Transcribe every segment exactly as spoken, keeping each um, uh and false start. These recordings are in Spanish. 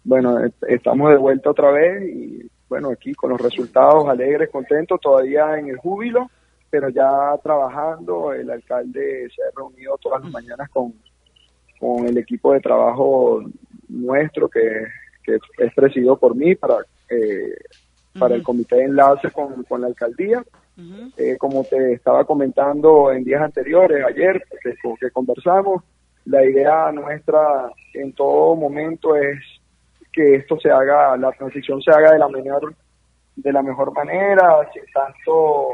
bueno, estamos de vuelta otra vez y bueno, aquí con los resultados alegres, contentos, todavía en el júbilo, pero ya trabajando. El alcalde se ha reunido todas las mañanas con, con el equipo de trabajo nuestro, que, que es presidido por mí, para, eh, uh-huh. para el comité de enlace con, con la alcaldía. Uh-huh. Eh, como te estaba comentando en días anteriores, ayer que, que conversamos, la idea nuestra en todo momento es que esto se haga, la transición se haga de la mejor, de la mejor manera, sin tanto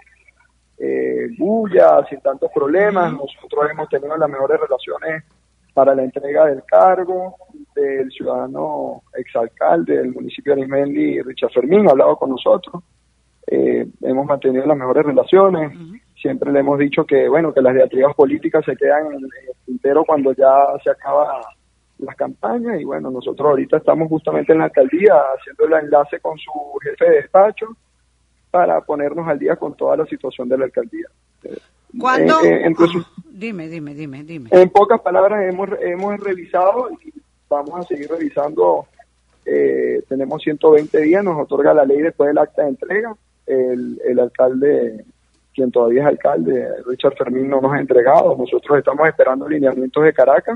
eh, bulla, sin tantos problemas. Nosotros hemos tenido las mejores relaciones para la entrega del cargo del ciudadano exalcalde del municipio de Arismendi, Richard Fermín, ha hablado con nosotros. Eh, hemos mantenido las mejores relaciones. Uh-huh. Siempre le hemos dicho que bueno, que las diatribas políticas se quedan en el tintero cuando ya se acaba las campañas, y bueno, nosotros ahorita estamos justamente en la alcaldía haciendo el enlace con su jefe de despacho para ponernos al día con toda la situación de la alcaldía. ¿Cuándo? Eh, eh, entonces, oh, dime, dime, dime, dime. En pocas palabras, hemos hemos revisado y vamos a seguir revisando. Eh, tenemos ciento veinte días, nos otorga la ley después del acta de entrega. El, el alcalde, quien todavía es alcalde, Richard Fermín, no nos ha entregado. Nosotros estamos esperando lineamientos de Caracas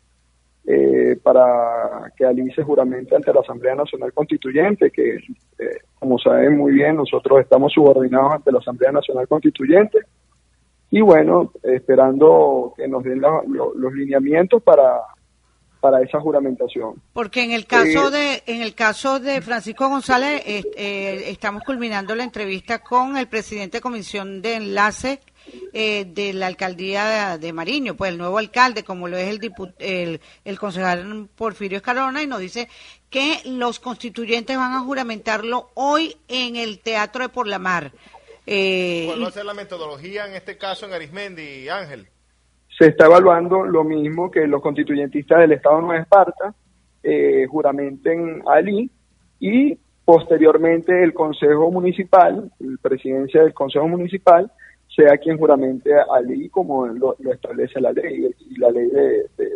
eh, para que alice juramente ante la Asamblea Nacional Constituyente, que eh, como saben muy bien, nosotros estamos subordinados ante la Asamblea Nacional Constituyente, y bueno, esperando que nos den la, lo, los lineamientos para para esa juramentación. Porque en el caso eh, de en el caso de Francisco González eh, eh, estamos culminando la entrevista con el presidente de comisión de enlace eh, de la alcaldía de, de Mariño, pues el nuevo alcalde, como lo es el diput, el, el concejal Porfirio Escalona, y nos dice que los constituyentes van a juramentarlo hoy en el Teatro de Por la Mar. Eh, ¿Cuál va a ser la metodología en este caso en Arismendi, Ángel? Se está evaluando lo mismo que los constituyentistas del Estado de Nueva Esparta eh, juramenten allí, y posteriormente el Consejo Municipal, la presidencia del Consejo Municipal, sea quien juramente allí como lo, lo establece la ley y la ley de, de,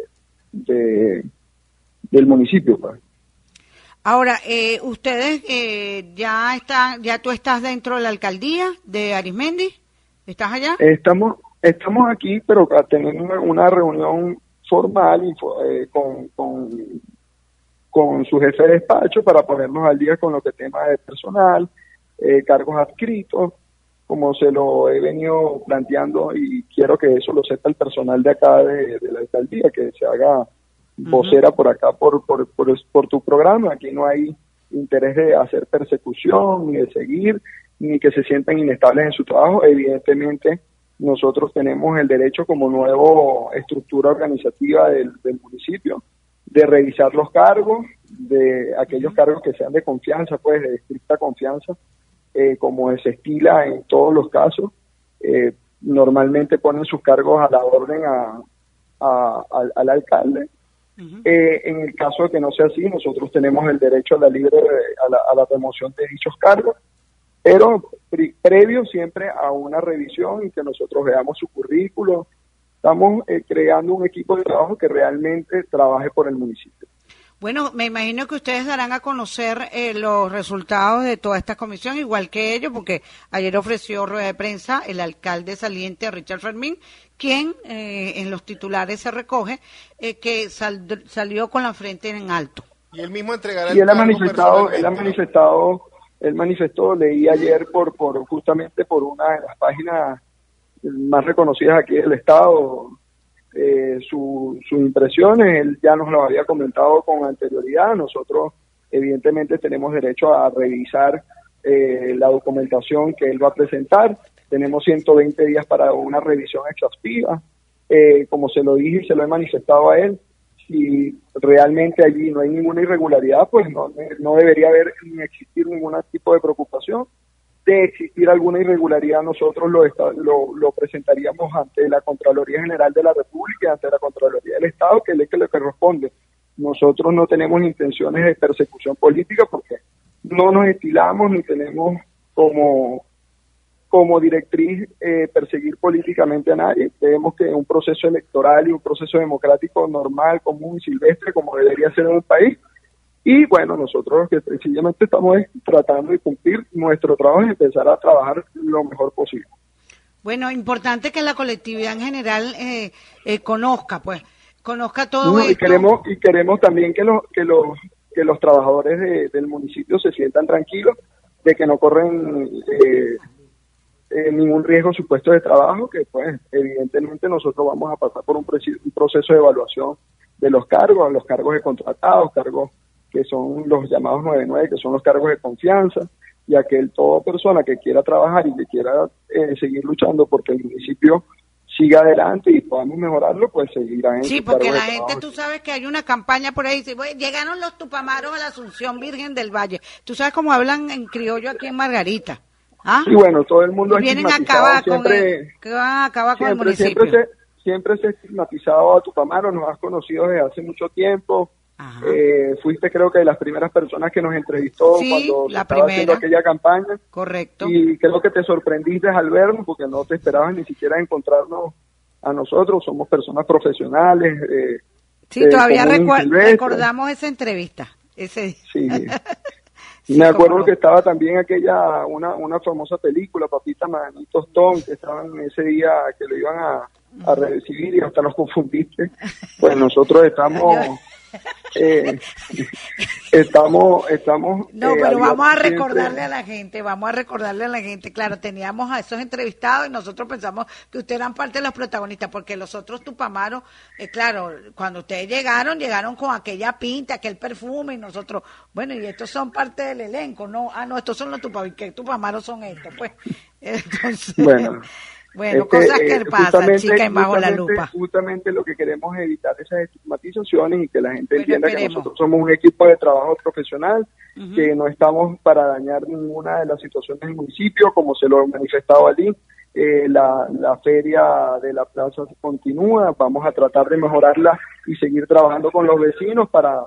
de del municipio. Pues. Ahora, eh, ustedes eh, ya están, ya tú estás dentro de la alcaldía de Arismendi, ¿estás allá? Estamos Estamos aquí, pero a tener una, una reunión formal y, eh, con, con, con su jefe de despacho para ponernos al día con lo que tema de personal, eh, cargos adscritos, como se lo he venido planteando, y quiero que eso lo sepa el personal de acá de, de la alcaldía, que se haga vocera uh-huh. por acá, por, por, por, por tu programa. Aquí no hay interés de hacer persecución, ni de seguir, ni que se sientan inestables en su trabajo. Evidentemente, nosotros tenemos el derecho, como nueva estructura organizativa del, del municipio, de revisar los cargos, de aquellos cargos que sean de confianza, pues de estricta confianza, eh, como se estila en todos los casos. Eh, normalmente ponen sus cargos a la orden a, a, al, al alcalde. Uh-huh. Eh, en el caso de que no sea así, nosotros tenemos el derecho a la libre a la, a la remoción de dichos cargos, pero pre- previo siempre a una revisión y que nosotros veamos su currículo. Estamos eh, creando un equipo de trabajo que realmente trabaje por el municipio. Bueno, me imagino que ustedes darán a conocer eh, los resultados de toda esta comisión, igual que ellos, porque ayer ofreció rueda de prensa el alcalde saliente Richard Fermín, quien eh, en los titulares se recoge eh, que sal- salió con la frente en alto. Y él mismo entregará el y él ha cargo manifestado, él ha ¿no? manifestado, él manifestó, leí ayer por, por justamente por una de las páginas más reconocidas aquí del estado, eh, su, sus impresiones. Él ya nos lo había comentado con anterioridad. Nosotros evidentemente tenemos derecho a revisar eh, la documentación que él va a presentar. Tenemos ciento veinte días para una revisión exhaustiva. Eh, como se lo dije y se lo he manifestado a él, si realmente allí no hay ninguna irregularidad, pues no, no debería haber ni existir ningún tipo de preocupación. De existir alguna irregularidad, nosotros lo, lo, lo presentaríamos ante la Contraloría General de la República y ante la Contraloría del Estado, que es el que le corresponde. Nosotros no tenemos intenciones de persecución política porque no nos estilamos ni tenemos como, como directriz eh, perseguir políticamente a nadie. Creemos que un proceso electoral y un proceso democrático normal, común y silvestre, como debería ser en un país, Y bueno, nosotros que sencillamente estamos tratando de cumplir nuestro trabajo y empezar a trabajar lo mejor posible. Bueno, importante que la colectividad en general eh, eh, conozca, pues, conozca todo no, esto. Y queremos, y queremos también que los, que los, que los trabajadores de, del municipio se sientan tranquilos de que no corren eh, eh, ningún riesgo su puesto de trabajo, que pues evidentemente nosotros vamos a pasar por un, un proceso de evaluación de los cargos, los cargos de contratados, cargos que son los llamados nueve nueve, que son los cargos de confianza, y a que toda persona que quiera trabajar y que quiera eh, seguir luchando porque el municipio siga adelante y podamos mejorarlo, pues seguirá en Sí, su porque cargo la de gente, trabajo. tú sabes que hay una campaña por ahí, dice, bueno, llegaron los tupamaros a la Asunción Virgen del Valle. Tú sabes cómo hablan en criollo aquí en Margarita. ¿Ah? Y bueno, todo el mundo y vienen a estigmatizado acabar siempre, con el, que van a acabar con el siempre, municipio. siempre se, siempre se ha estigmatizado a Tupamaro, nos has conocido desde hace mucho tiempo. Eh, fuiste creo que de las primeras personas que nos entrevistó sí, cuando la estaba primera. haciendo aquella campaña. Correcto. Y creo que te sorprendiste al vernos porque no te esperabas ni siquiera encontrarnos a nosotros, somos personas profesionales. Eh, sí, todavía recu- recordamos esa entrevista. Ese sí. sí, me acuerdo no. que estaba también aquella, una, una famosa película, Papita Manito Stone, que estaban ese día que lo iban a, a recibir y hasta nos confundiste. Pues nosotros estamos... Eh, estamos estamos no eh, pero vamos a recordarle siempre. a la gente vamos a recordarle a la gente claro, teníamos a esos entrevistados y nosotros pensamos que ustedes eran parte de los protagonistas porque los otros tupamaros, eh, claro, cuando ustedes llegaron llegaron con aquella pinta, aquel perfume y nosotros, bueno, y estos son parte del elenco, no, ah no, estos son los tupamaros, ¿qué tupamaros son estos? Pues entonces bueno Bueno, este, cosas que eh, pasan, chicas, en bajo la lupa. Justamente lo que queremos es evitar esas estigmatizaciones y que la gente bueno, entienda esperemos. que nosotros somos un equipo de trabajo profesional, uh-huh. que no estamos para dañar ninguna de las situaciones del municipio, como se lo he manifestado allí. Eh, la, la feria de la plaza continúa, vamos a tratar de mejorarla y seguir trabajando con los vecinos para,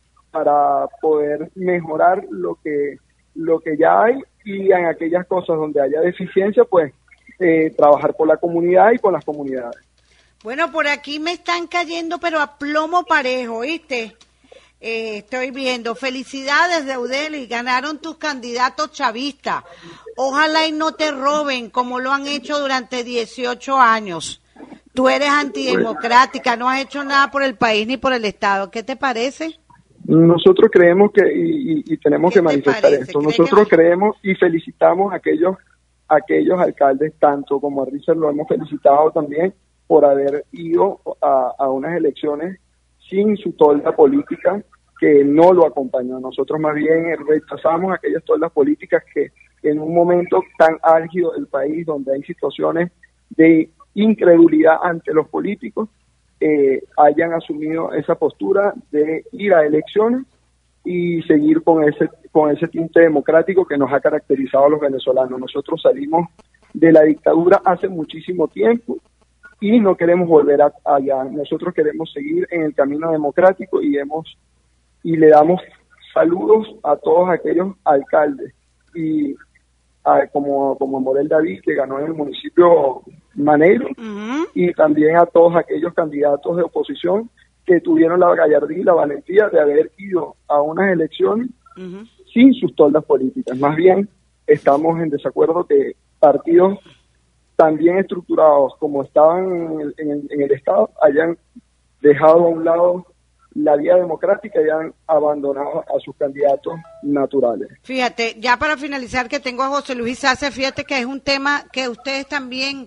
para poder mejorar lo que, lo que ya hay y en aquellas cosas donde haya deficiencia, pues Eh, trabajar por la comunidad y con las comunidades. Bueno, por aquí me están cayendo, pero a plomo parejo, ¿viste? Eh, estoy viendo. Felicidades, Deudeli, ganaron tus candidatos chavistas. Ojalá y no te roben como lo han hecho durante dieciocho años. Tú eres antidemocrática, no has hecho nada por el país ni por el Estado. ¿Qué te parece? Nosotros creemos que, y, y, y tenemos que manifestar esto, nosotros que... creemos y felicitamos a aquellos aquellos alcaldes, tanto como a Richard lo hemos felicitado también por haber ido a, a unas elecciones sin su tolda política que no lo acompañó. Nosotros más bien rechazamos aquellas toldas políticas que en un momento tan álgido del país, donde hay situaciones de incredulidad ante los políticos, eh, hayan asumido esa postura de ir a elecciones y seguir con ese con ese tinte democrático que nos ha caracterizado a los venezolanos. Nosotros salimos de la dictadura hace muchísimo tiempo y no queremos volver a, allá. Nosotros queremos seguir en el camino democrático y hemos y le damos saludos a todos aquellos alcaldes y a, como como Morel David, que ganó en el municipio Maneiro, uh-huh. y también a todos aquellos candidatos de oposición que tuvieron la gallardía y la valentía de haber ido a unas elecciones uh-huh. sin sus toldas políticas. Más bien, estamos en desacuerdo que partidos tan bien estructurados como estaban en el, en el, en el Estado hayan dejado a un lado la vía democrática y han abandonado a sus candidatos naturales. Fíjate, ya para finalizar que tengo a José Luis Sace, fíjate que es un tema que ustedes también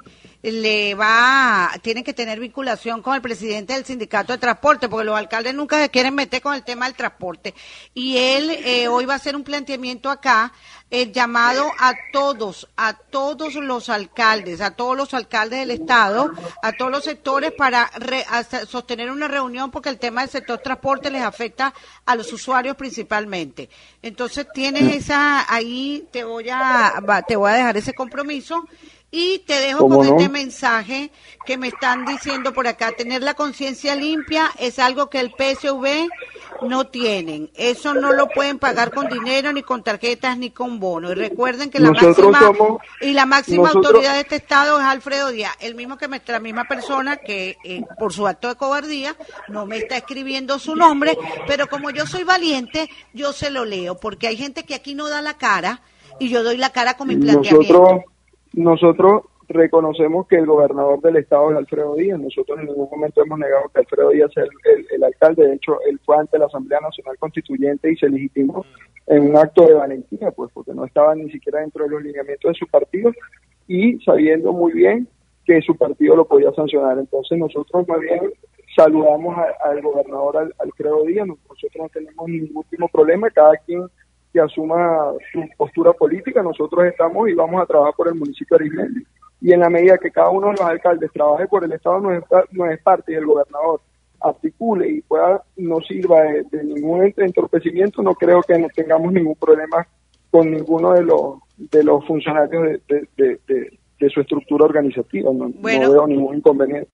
le va, tienen que tener vinculación con el presidente del sindicato de transporte, porque los alcaldes nunca se quieren meter con el tema del transporte. Y él eh, hoy va a hacer un planteamiento acá, el llamado a todos, a todos los alcaldes, a todos los alcaldes del Estado, a todos los sectores para re, a sostener una reunión, porque el tema del sector transporte les afecta a los usuarios principalmente. Entonces tienes esa, ahí te voy a, te voy a dejar ese compromiso. Y te dejo con no? este mensaje que me están diciendo por acá, tener la conciencia limpia es algo que el P S V no tienen. Eso no lo pueden pagar con dinero, ni con tarjetas, ni con bonos. Y recuerden que la nosotros máxima somos, y la máxima nosotros, autoridad de este estado es Alfredo Díaz, el mismo que me, la misma persona que eh, por su acto de cobardía no me está escribiendo su nombre, pero como yo soy valiente, yo se lo leo, porque hay gente que aquí no da la cara y yo doy la cara con mi planteamiento. Nosotros, nosotros reconocemos que el gobernador del estado es Alfredo Díaz. Nosotros en ningún momento hemos negado que Alfredo Díaz sea el, el, el alcalde. De hecho, él fue ante la Asamblea Nacional Constituyente y se legitimó en un acto de valentía, pues porque no estaba ni siquiera dentro de los lineamientos de su partido y sabiendo muy bien que su partido lo podía sancionar. Entonces nosotros más bien saludamos a, al gobernador al, Alfredo Díaz. Nosotros no tenemos ningún tipo de problema, cada quien que asuma su postura política. Nosotros estamos y vamos a trabajar por el municipio de Arismendi. Y en la medida que cada uno de los alcaldes trabaje por el Estado, no es, no es parte, y el gobernador articule y pueda no sirva de, de ningún entorpecimiento, no creo que no tengamos ningún problema con ninguno de los de los funcionarios de, de, de, de, de su estructura organizativa. No, bueno, no veo ningún inconveniente.